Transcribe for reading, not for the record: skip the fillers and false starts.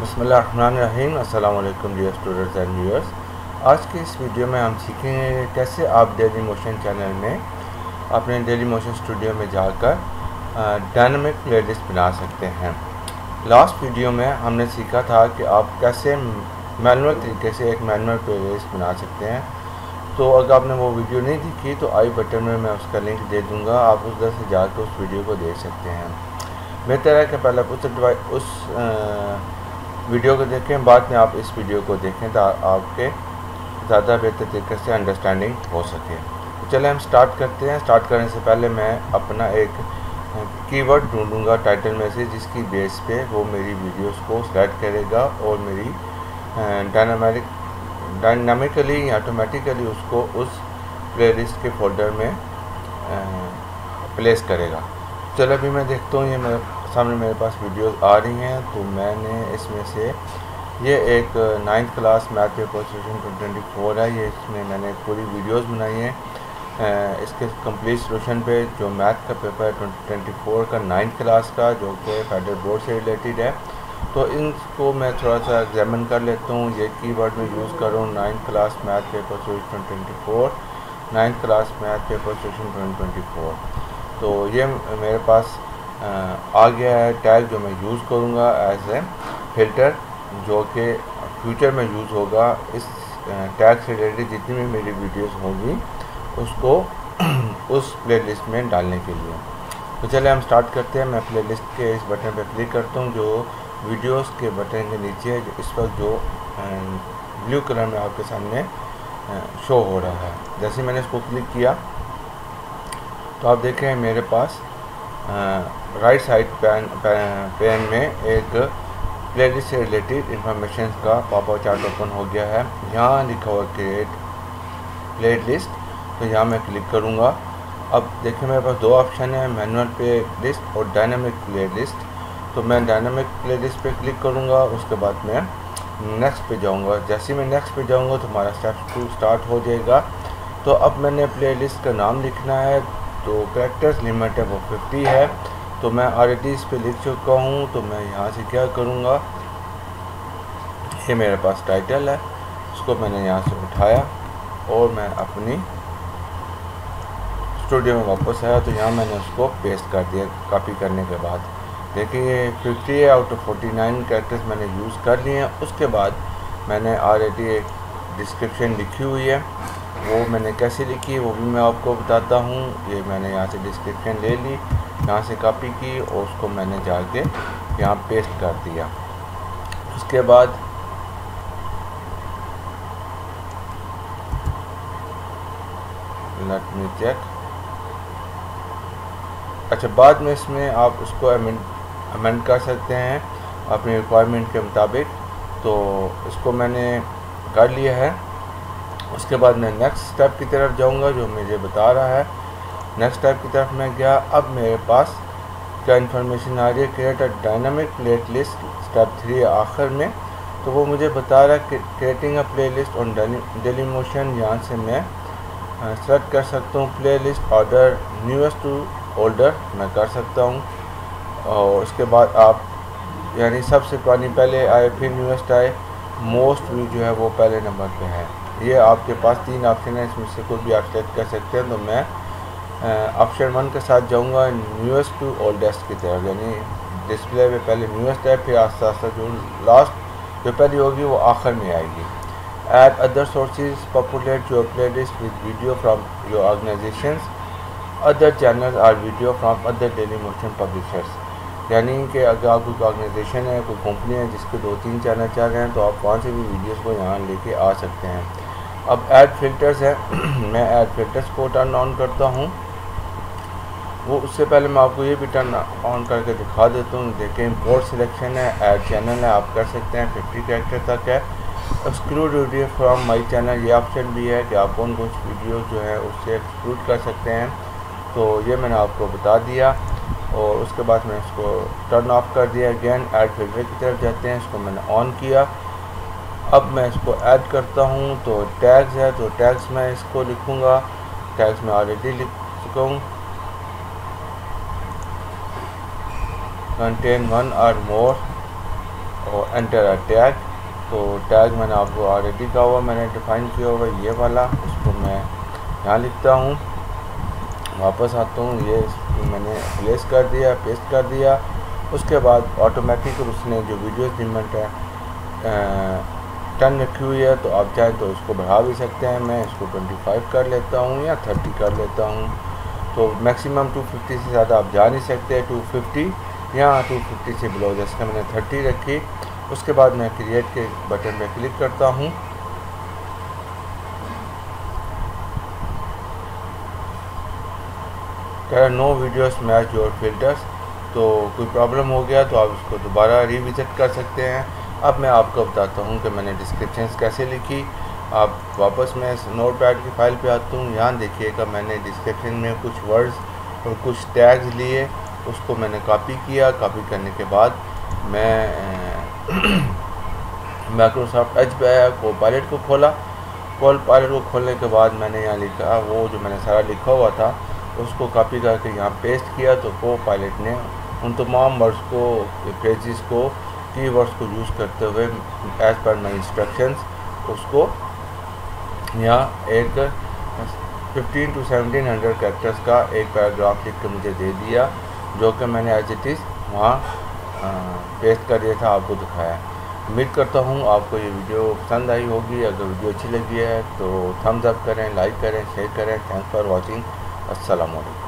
बिस्मिल्लाहिर्रहमानिर्रहीम। अस्सलाम वालेकुम डियर स्टूडेंट्स एंड व्यूअर्स। आज की इस वीडियो में हम सीखेंगे कैसे आप डेली मोशन चैनल में अपने डेली मोशन स्टूडियो में जाकर डायनामिक प्लेलिस्ट बना सकते हैं। लास्ट वीडियो में हमने सीखा था कि आप कैसे मैनुअल तरीके से एक मैनुअल प्लेलिस्ट बना सकते हैं। तो अगर आपने वो वीडियो नहीं देखी तो आई बटन में मैं उसका लिंक दे दूँगा, आप उधर से जाकर उस वीडियो को देख सकते हैं। बेहतर है कि पहले उस वीडियो को देखें, बाद में आप इस वीडियो को देखें तो आपके ज़्यादा बेहतर तरीके से अंडरस्टैंडिंग हो सके। तो चलें हम स्टार्ट करते हैं। स्टार्ट करने से पहले मैं अपना एक कीवर्ड ढूंढूंगा टाइटल में से, जिसकी बेस पे वो मेरी वीडियोस को सेलेक्ट करेगा और मेरी डायनामिकली ऑटोमेटिकली उसको उस प्लेलिस्ट के फोल्डर में प्लेस करेगा। चलो अभी मैं देखता हूँ, ये मेरे सामने मेरे पास वीडियोस आ रही हैं। तो मैंने इसमें से ये एक 9th class math paper solution 2024 है। ये इसमें मैंने पूरी वीडियोस बनाई हैं इसके कंप्लीट सोल्यूशन पे, जो मैथ का पेपर है 2024 का 9th क्लास का, जो कि फेडरल बोर्ड से रिलेटेड है। तो इनको मैं थोड़ा सा एग्जामिन कर लेता हूँ। ये कीवर्ड में यूज़ कर रहा हूँ 9th class math paper solution 2024, 9th class math paper solution 2024। तो ये मेरे पास आ गया है टैग, जो मैं यूज़ करूँगा एज ए फ़िल्टर, जो कि फ्यूचर में यूज़ होगा। इस टैग से रिलेटेड जितनी भी मेरी वीडियोस होंगी उसको उस प्लेलिस्ट में डालने के लिए। तो चलिए हम स्टार्ट करते हैं। मैं प्लेलिस्ट के इस बटन पर क्लिक करता हूँ, जो वीडियोस के बटन के नीचे जो इस वक्त जो ब्लू कलर में आपके सामने शो हो रहा है। जैसे मैंने इसको क्लिक किया तो आप देखें मेरे पास राइट साइड पैन में एक प्लेलिस्ट से रिलेटेड इंफॉर्मेशन का पॉपअप चार्ट ओपन हो गया है। यहाँ लिखा हुआ क्रिएट प्लेलिस्ट, तो यहाँ मैं क्लिक करूँगा। अब देखिए मेरे पास दो ऑप्शन है, मैनुअल प्लेलिस्ट और डायनामिक प्लेलिस्ट। तो मैं डायनामिक प्लेलिस्ट पे क्लिक करूँगा, उसके बाद मैं नेक्स्ट पे जाऊँगा। जैसे ही मैं नेक्स्ट पे जाऊँगा तो हमारा स्टेप 2 स्टार्ट हो जाएगा। तो अब मैंने प्लेलिस्ट का नाम लिखना है, तो कैरेक्टर्स लिमिट है वो 50 है। तो मैं ऑलरेडी इस पे लिख चुका हूँ। तो मैं यहाँ से क्या करूँगा, ये मेरे पास टाइटल है, उसको मैंने यहाँ से उठाया और मैं अपनी स्टूडियो में वापस आया। तो यहाँ मैंने उसको पेस्ट कर दिया। कॉपी करने के बाद देखिए 50 आउट ऑफ 49 कैरेक्टर्स मैंने यूज़ कर लिए हैं। उसके बाद मैंने ऑलरेडी एक डिस्क्रिप्शन लिखी हुई है, वो मैंने कैसे लिखी वो भी मैं आपको बताता हूँ। ये मैंने यहाँ से डिस्क्रिप्शन ले ली, यहाँ से कॉपी की और उसको मैंने जाके यहाँ पेस्ट कर दिया। उसके बाद लेट मी चेक। अच्छा, बाद में इसमें आप उसको अमेंड कर सकते हैं अपनी रिक्वायरमेंट के मुताबिक। तो इसको मैंने कर लिया है। उसके बाद मैं नेक्स्ट स्टेप की तरफ जाऊंगा, जो मुझे बता रहा है। नेक्स्ट स्टेप की तरफ मैं गया। अब मेरे पास क्या इन्फॉर्मेशन आ रही है, create a dynamic playlist step 3 आखिर में। तो वो मुझे बता रहा है कि creating a playlist on Dailymotion. यहाँ से मैं सेलेक्ट कर सकता हूँ playlist order newest to older, मैं कर सकता हूँ। और उसके बाद आप यानी सबसे पुरानी पहले आए फिर न्यूएस्ट आए, मोस्ट व्यू जो है वो पहले नंबर पे है। ये आपके पास 3 ऑप्शन है, इसमें से कोई भी आप सेलेक्ट कर सकते हैं। तो मैं ऑप्शन 1 के साथ जाऊंगा, न्यूएस्ट टू ओल्डेस्ट की तरफ, यानी डिस्प्ले पे पहले न्यूएस्ट है, फिर आस्ते आस्ते जो लास्ट जो पहली होगी वो आखिर में आएगी। Add other sources populate your playlist with video from your organisations, other channel or video from other Dailymotion publishers. यानी कि अगर आप कोई ऑर्गेनाइजेशन है, कोई कंपनी है जिसके 2-3 चैनल चल रहे हैं, तो आप वहाँ से भी वीडियोस को यहाँ लेके आ सकते हैं। अब ऐड फिल्टर्स है मैं ऐड फिल्टर्स को टर्न ऑन करता हूँ। वो उससे पहले मैं आपको ये भी टर्न ऑन करके दिखा देता हूँ। देखें इंपोर्ट सिलेक्शन है, ऐड चैनल है, आप कर सकते हैं 50 कैरेक्टर तक है। Exclude video from my channel, ये ऑप्शन भी है कि आप कौन कौन सी वीडियो जो है उससे एक्सक्लूड कर सकते हैं। तो ये मैंने आपको बता दिया। और उसके बाद मैंने इसको टर्न ऑफ कर दिया। अगेन ऐड फिल्टर की तरफ जाते हैं, इसको मैंने ऑन किया। अब मैं इसको ऐड करता हूँ। तो टैग्स है, तो टैग्स मैं इसको लिखूँगा, टैग्स मैं ऑलरेडी लिख चुका हूँ। contain one or more और एंटर अ टैग। तो टैग मैंने आपको ऑलरेडी कहा हुआ, मैंने डिफ़ाइन किया हुआ ये वाला, इसको मैं यहाँ लिखता हूँ, वापस आता हूँ, ये मैंने प्लेस कर दिया, पेस्ट कर दिया। उसके बाद ऑटोमेटिक उसने जो वीडियो लिमिट है 10 रखी हुई है, तो आप चाहें तो इसको बढ़ा भी सकते हैं। मैं इसको 25 कर लेता हूँ या 30 कर लेता हूँ। तो मैक्सिमम 250 से ज़्यादा आप जा नहीं सकते, 250 या 250 से बिलो, जैसे मैंने 30 रखी। उसके बाद मैं क्रिएट के बटन पे क्लिक करता हूँ। कह रहा no videos match your filters, तो कोई प्रॉब्लम हो गया तो आप इसको दोबारा रिविजिट कर सकते हैं। अब मैं आपको बताता हूँ कि मैंने डिस्क्रिप्शंस कैसे लिखी। आप वापस मैं नोट पैड की फ़ाइल पे आता हूँ। यहाँ देखिएगा मैंने डिस्क्रिप्शन में कुछ वर्ड्स और कुछ टैग्स लिए, उसको मैंने कॉपी किया। कॉपी करने के बाद मैं माइक्रोसॉफ्ट एज पे आया, कोपायलट को खोला। कोपायलट को खोलने के बाद मैंने यहाँ लिखा, वो जो मैंने सारा लिखा हुआ था उसको कॉपी करके यहाँ पेस्ट किया। तो कोपायलट ने उन तमाम वर्ड्स को, फ्रेजेस को, कीवर्ड्स को यूज़ करते हुए एज़ पर माई इंस्ट्रक्शंस उसको यहाँ एक 1500 to 1700 कैरेक्टर्स का एक पैराग्राफ लिख के मुझे दे दिया, जो कि मैंने एज इट इज़ वहाँ पेस्ट कर दिया था, आपको दिखाया। उम्मीद करता हूँ आपको ये वीडियो पसंद आई होगी। अगर वीडियो अच्छी लगी है तो थम्स अप करें, लाइक करें, शेयर करें। Thanks for watching. अस्सलाम वालेकुम।